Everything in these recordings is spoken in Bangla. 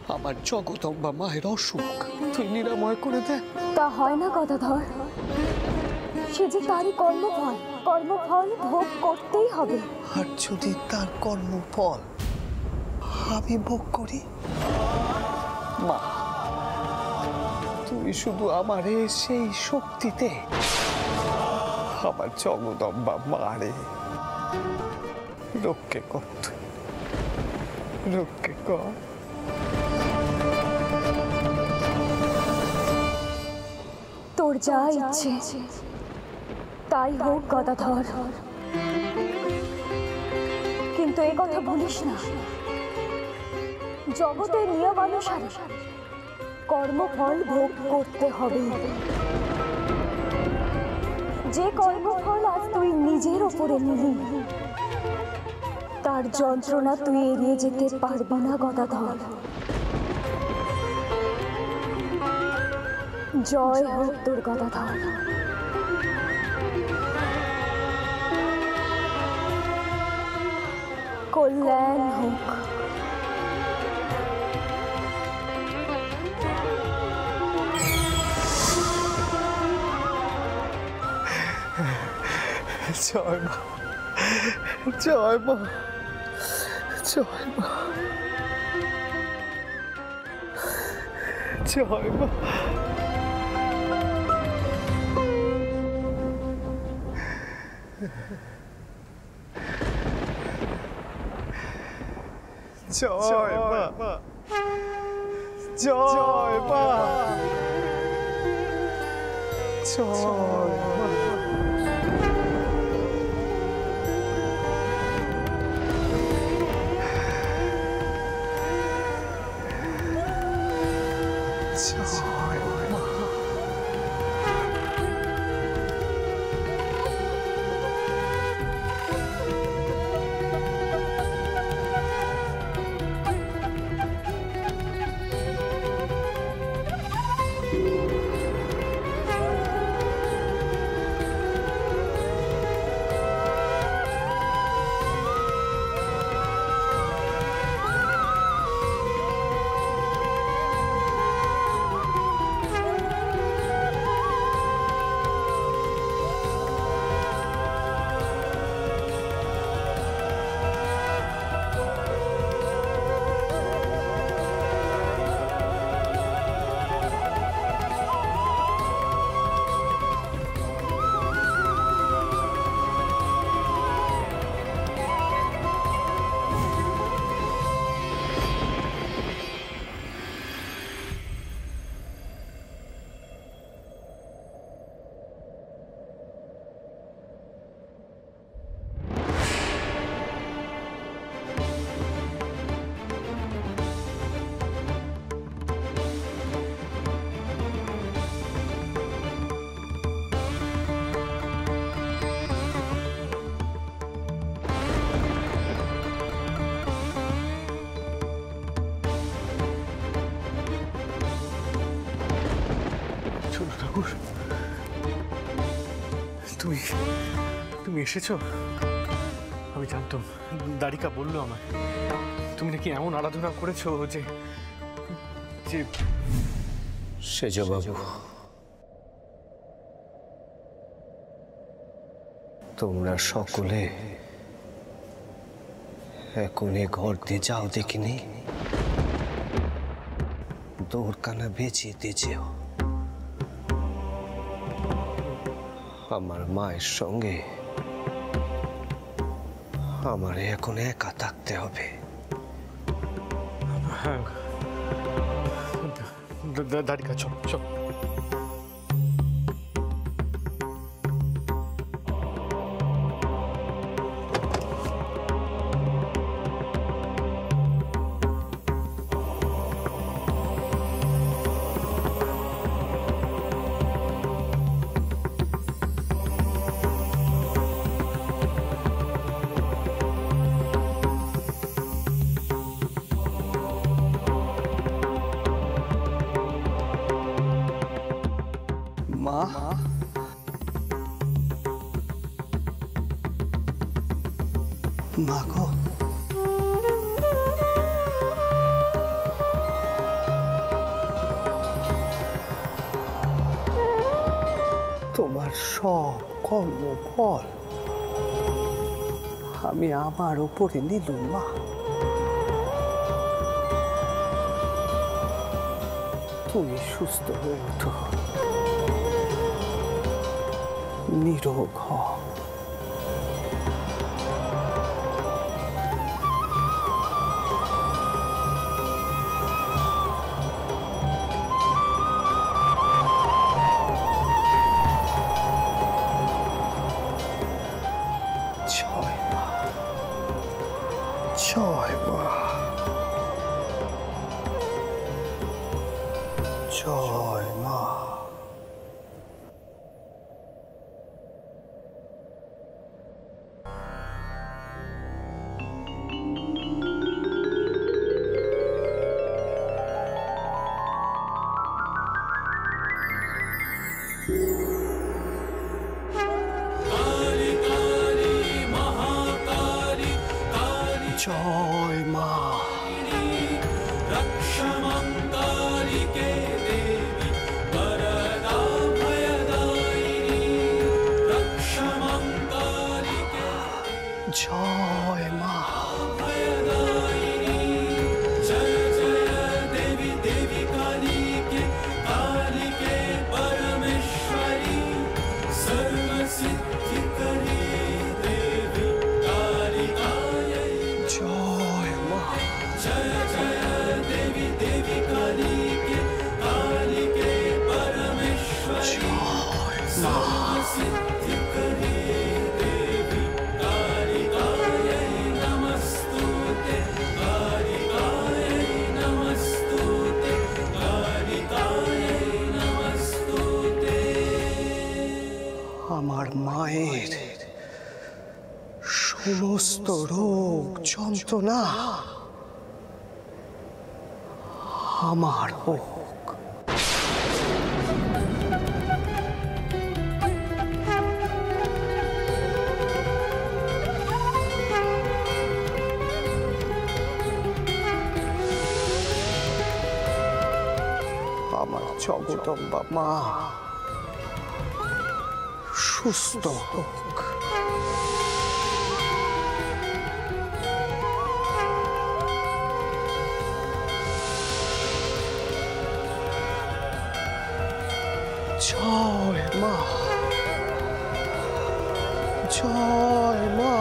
আমার জগদম্বা মায়ের অসুখ তুই নিরাময় করে দে। তা হয় না গদাধর, সে যে তারই কর্মফল, কর্মফল ভোগ করতেই হবে। আর যদি তার কর্মফল আমি ভোগ করি, মা তুই শুধু আমারে সেই শক্তিতে আমার জগদম্বা মারে রক্ষে কর, রক্ষে কর। তোর যা ইচ্ছে তাই হোক গদাধর, কিন্তু এই কথা বলিস না, জগতের নিয়মানুসারে কর্মফল ভোগ করতে হবে। যে কর্মফল আজ তুই নিজের ওপরে নিলি, তার যন্ত্রণা তুই এড়িয়ে যেতে পারবি না গদাধর। জয় হোক তোর গদাধর। কল্যাণ হোক। জয় মা, জয় মা, জয় মা, জয় মা। জয় মা, জয় মা, জয় মা। তুমি এসেছো? আমি জানতাম, দারিকা বললো আমায় তুমি নাকি এমন আরাধনা করেছো যে সেজবাবু, তোমরা সকলে এখনই ঘর দিয়ে যাও দেখিনি, দৌড়কানা বেঁচে যেও। আমার মায়ের সঙ্গে আমার এখন একা থাকতে হবে। দারিকা চল চল। মা, মা গো, আমার সব কর্মফল আমি আমার উপরে নিলুম মা। তুমি সুস্থ হয়ে ওঠো, নিরোগ হও। জয় মা, জয় মা। জয় মা। জয় মা। আমার মায়ের সমস্ত রোগ যন্ত্রণা আমার হোক। আমার জগদম্বা মা সুস্থ হোক। জয় মা, জয় মা।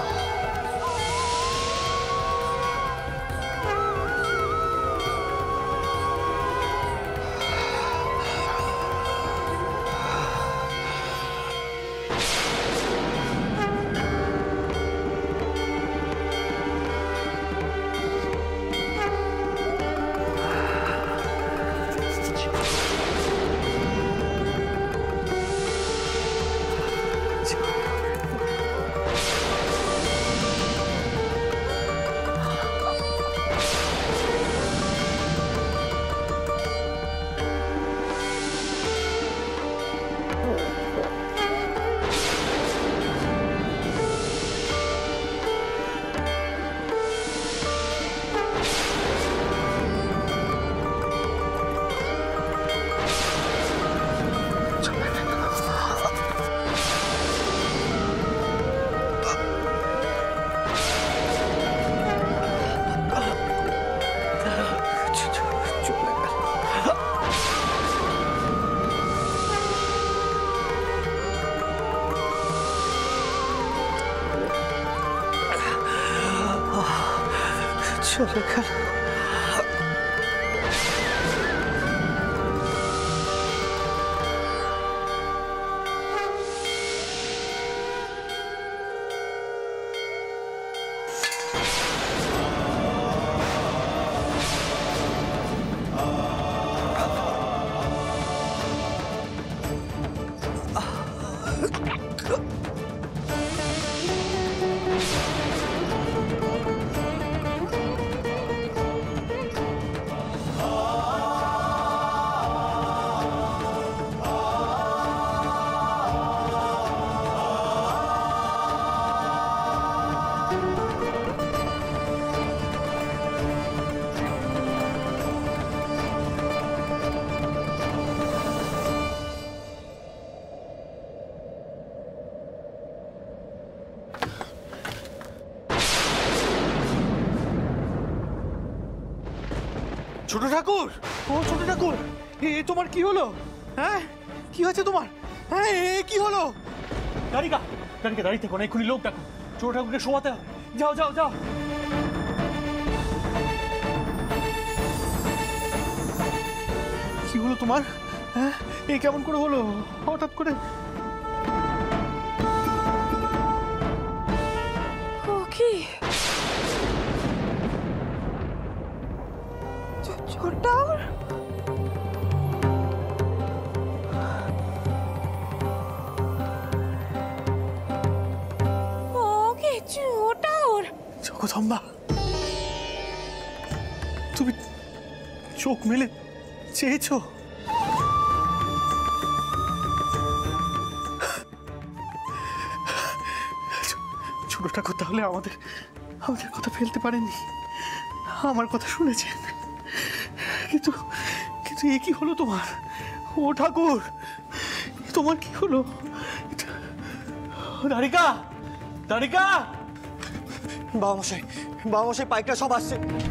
চলে গেল। ছোট ঠাকুর, ও ছোট ঠাকুর, তোমার কি হলো? হ্যাঁ, কি হয়েছে তোমার? হ্যাঁ, কি হলো? দাঁড়িকা, দাঁড়িকা, দাঁড়িয়ে থেকো না, এক্ষুনি লোক ডাকো, ছোট ঠাকুরকে শোয়াতে হবে। যাও যাও যাও। কি হলো তোমার? হ্যাঁ, কেমন করে হলো হঠাৎ করে? ও কি ছোটাও? জগদম্বা, তুমি চোখ মেলে চেয়েছো? ছোট ঠাকুর তাহলে আমাদের আমাদের কথা ফেলতে পারেননি, আমার কথা শুনেছেন। কিন্তু কিন্তু এ কি হলো তোমার? ও ঠাকুর, তোমার কি হলো? দাঁড়িকা, দাঁড়িকা! বাবা মশাই পাইকরা সব আসছে।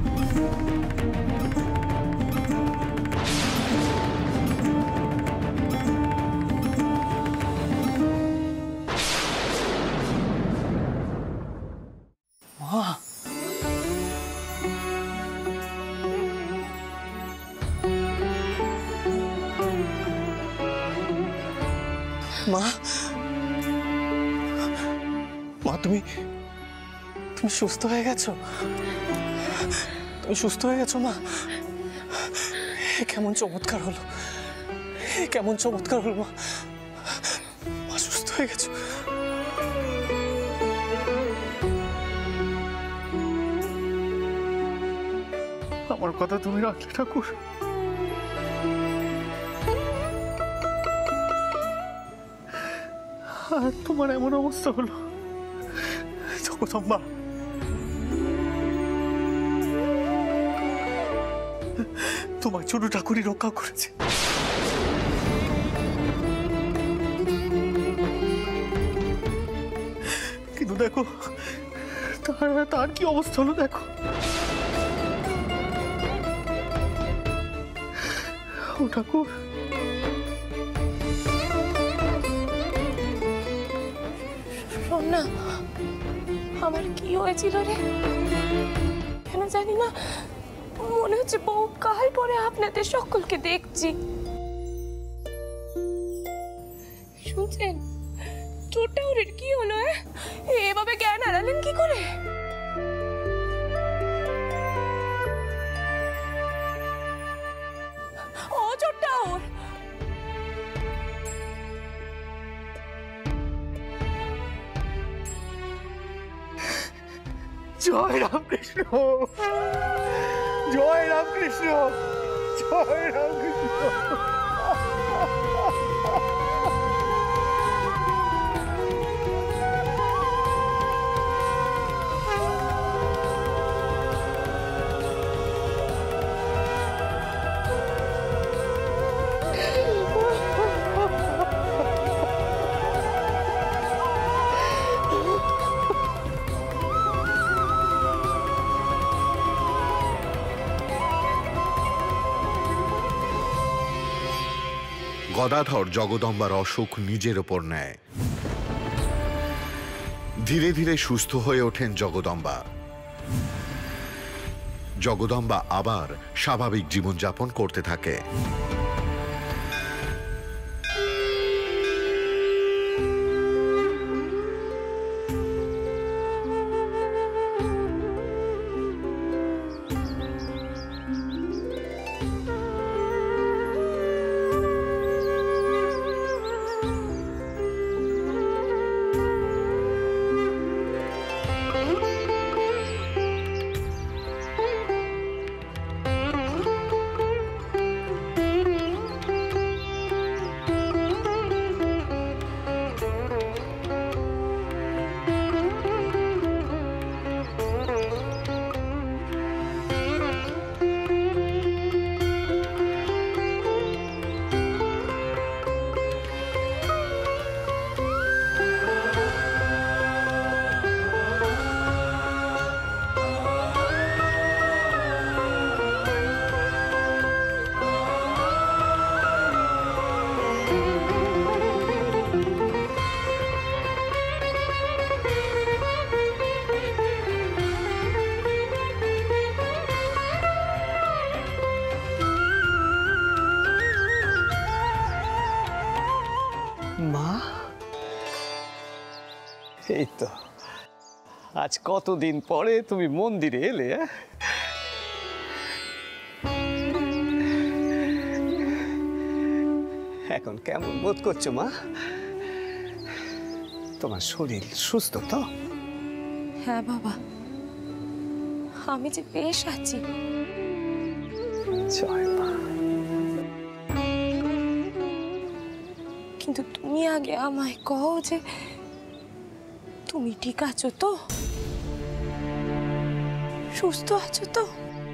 মা, মা তুমি সুস্থ হয়ে গেছো? তুমি সুস্থ হয়ে গেছো মা? কেমন চমৎকার হলো, কেমন চমৎকার হলো মা, মা সুস্থ হয়ে গেছো। আমার কথা তুমি রাখলে ঠাকুর। আর তোমার এমন অবস্থা হলো জগদম্বা, তোমার ছোট ঠাকুরই রক্ষা করেছে। কিন্তু দেখো তার কি অবস্থা হলো দেখো। ও ঠাকুর, শোন না, আমার কি হয়েছিল রে কেন জানি না, মনে হচ্ছে বহু কাল পরে আপনাদের সকলকে দেখছি। শুনছেন ছোট্টাউরের কি হলো? এভাবে জ্ঞান হারালেন কি করে? ও ছোট্টাউর, জয় রামকৃষ্ণ, জয় রামকৃষ্ণ, জয় রামকৃষ্ণ। গদাধর জগদম্বার অসুখ নিজের ওপর নেয়। ধীরে ধীরে সুস্থ হয়ে ওঠেন জগদম্বা। জগদম্বা আবার স্বাভাবিক জীবনযাপন করতে থাকে। এই তো আজ কতদিন পরে তুমি মন্দিরে এলে। এখন কেমন বোধ করছো মা? তোমার শরীর সুস্থ তো? হ্যাঁ বাবা, আমি যে বেশ আছি। জয় মা। কিন্তু তুমি আগে আমায় কও যে তুমি ঠিক আছো তো, সুস্থ আছো তো?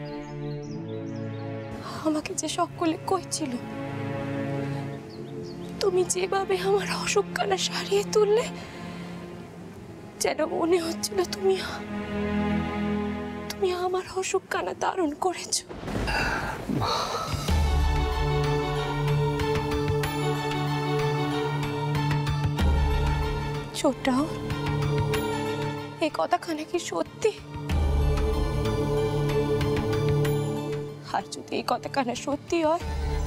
আমাকে যে সকলে কইছিল তুমি যেভাবে আমার অসুখ কানা সারিয়ে তুললে, যেন মনে হচ্ছিল তুমি আমার অসুখ কানা ধারণ করেছো। ছোটটাও এই কথাখানে কি সত্যি? আর যদি এই কথাখানে সত্যি হয়,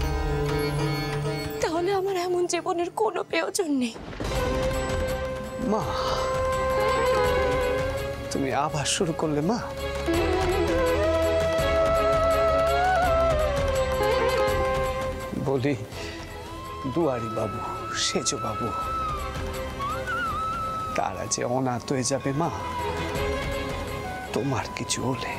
তাহলে আমার এমন জীবনের কোনো প্রয়োজন নেই। মা, তুমি আবার শুরু করলে মা? বলি, দুয়ারি বাবু, সেজ বাবু, তারা যে অনাথ হয়ে যাবে মা তোমার কিছু হলে।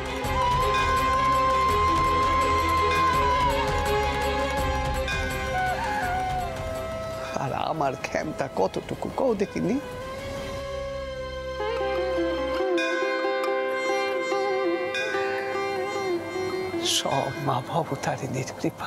আর আমার ক্ষমতা কতটুকু কও দেখিনি? সব মা ভবতারিণীর কৃপা।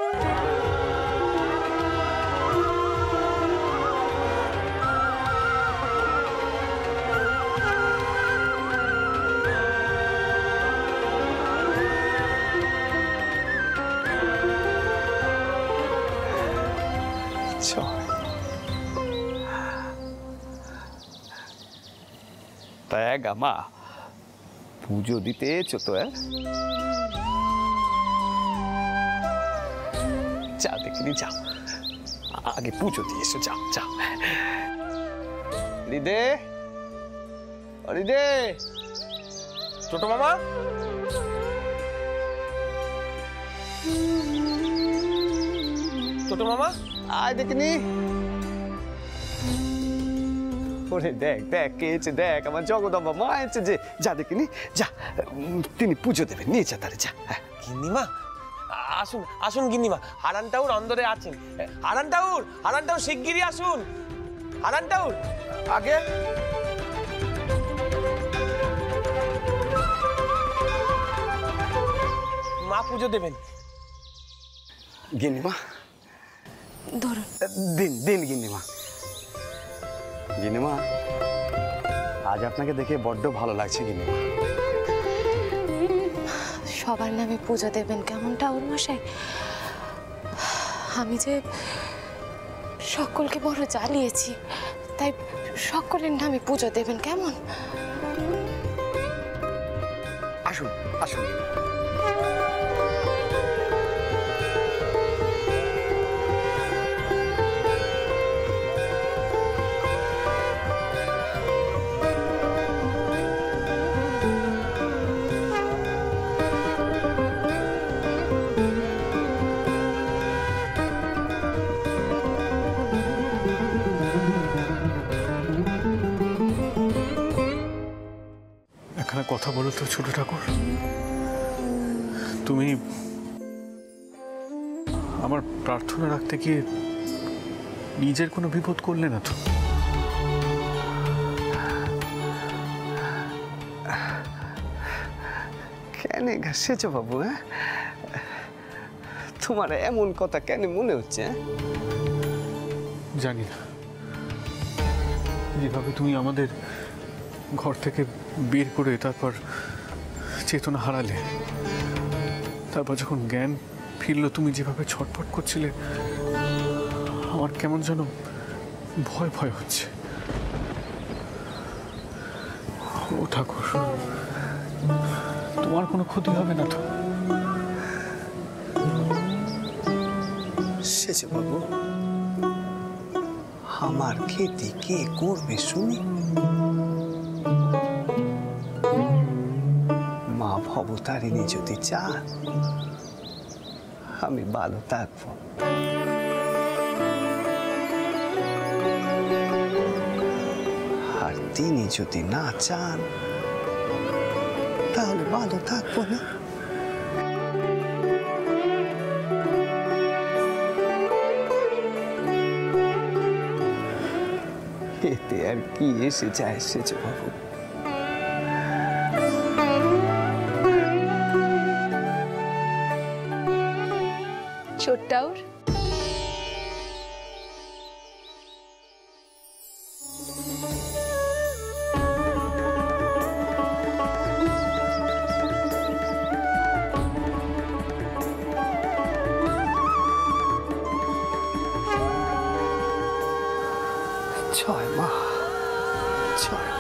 তা মা, পুজো দিতে এসো তো? যা দেখিনি, যাও আগে পুজো দিয়ে এসো, যাও যাও। হরিদে, হরিদে, ছোট মামা, ছোট মামা, আয় দেখিনি। ওরে দেখ দেখ কে এসেছে, দেখ আমার জগদম্বা মা এসেছে যে। যা দেখিনি, যা, তিনি পুজো দেবেন, নিয়ে যা তারে, যা। গিন্নিমা আসুন, আসুন গিন্নিমা, হারান টাউর অন্দরে আছেন। হারান টাউর, হারান টাউর শিগগিরই আসুন। হারান টাউর আগে। মা পুজো দেবেন। গিন্নিমা ধরুন। দিন দিন গিন্নিমা। গিন্নিমা, আজ আপনাকে দেখে বড্ড ভালো লাগছে গিন্নিমা। সবার নামে পুজো দেবেন কেমন টাউর মশাই? আমি যে সকলকে বড় জ্বালিয়েছি, তাই সকলের নামে পুজো দেবেন কেমন? আসুন আসুন। এখানে কথা বলো তো ছোট ঠাকুর। তুমি আমার প্রার্থনা রাখতে গিয়ে নিজের কোনো বিপদ করলে না তো? কেন সেচ বাবু? হ্যাঁ, তোমার এমন কথা কেন মনে হচ্ছে? জানি না, যেভাবে তুমি আমাদের ঘর থেকে বের করে তারপর চেতনা হারালে, তারপর যখন জ্ঞান ফিরলো তুমি যেভাবে ছটফট করছিলে, আমার কেমন যেন ভয় ভয় হচ্ছে। ও ঠাকুর, তোমার কোনো ক্ষতি হবে না তো? সেচ বাবু, আমার খেতে কে করবে শুনি? মা ভবতারিণী যদি চান আমি ভালো থাকবো, আর তিনি যদি না চান তাহলে ভালো থাকবো না। এতে আর কি এসে যায় সেজ বাবু? ছোট্টাউর, জয় মা, জয়